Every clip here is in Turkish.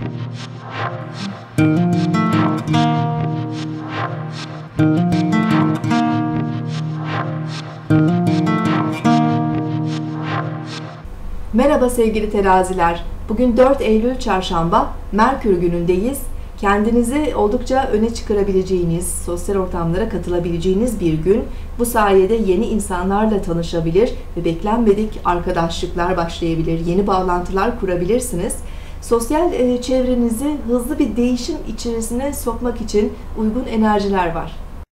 Merhaba sevgili teraziler. Bugün 4 Eylül Çarşamba, Merkür günündeyiz. Kendinizi oldukça öne çıkarabileceğiniz, sosyal ortamlara katılabileceğiniz bir gün. Bu sayede yeni insanlarla tanışabilir ve beklenmedik arkadaşlıklar başlayabilir, yeni bağlantılar kurabilirsiniz. Sosyal çevrenizi hızlı bir değişim içerisine sokmak için uygun enerjiler var.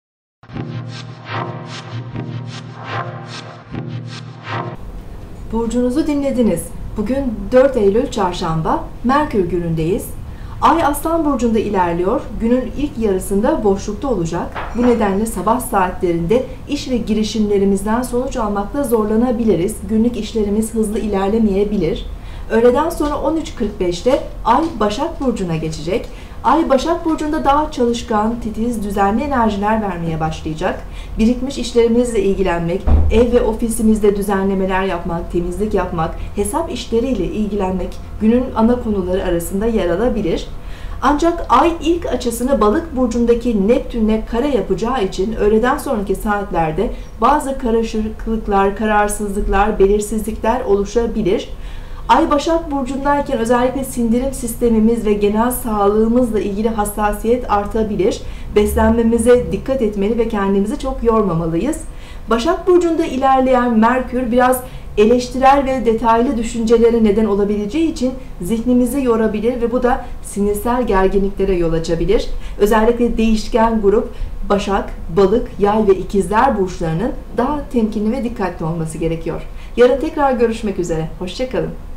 Burcunuzu dinlediniz. Bugün 4 Eylül Çarşamba, Merkür günündeyiz. Ay Aslan Burcu'nda ilerliyor. Günün ilk yarısında boşlukta olacak. Bu nedenle sabah saatlerinde iş ve girişimlerimizden sonuç almakta zorlanabiliriz. Günlük işlerimiz hızlı ilerlemeyebilir. Öğleden sonra 13.45'te Ay Başak Burcu'na geçecek. Ay Başak Burcu'nda daha çalışkan, titiz, düzenli enerjiler vermeye başlayacak. Birikmiş işlerimizle ilgilenmek, ev ve ofisimizde düzenlemeler yapmak, temizlik yapmak, hesap işleriyle ilgilenmek günün ana konuları arasında yer alabilir. Ancak Ay ilk açısını Balık Burcu'ndaki Neptün'le kare yapacağı için öğleden sonraki saatlerde bazı karışıklıklar, kararsızlıklar, belirsizlikler oluşabilir. Ay Başak Burcu'ndayken özellikle sindirim sistemimiz ve genel sağlığımızla ilgili hassasiyet artabilir. Beslenmemize dikkat etmeli ve kendimizi çok yormamalıyız. Başak Burcu'nda ilerleyen Merkür biraz eleştirel ve detaylı düşüncelere neden olabileceği için zihnimizi yorabilir ve bu da sinirsel gerginliklere yol açabilir. Özellikle değişken grup Başak, Balık, Yay ve İkizler burçlarının daha temkinli ve dikkatli olması gerekiyor. Yarın tekrar görüşmek üzere. Hoşça kalın.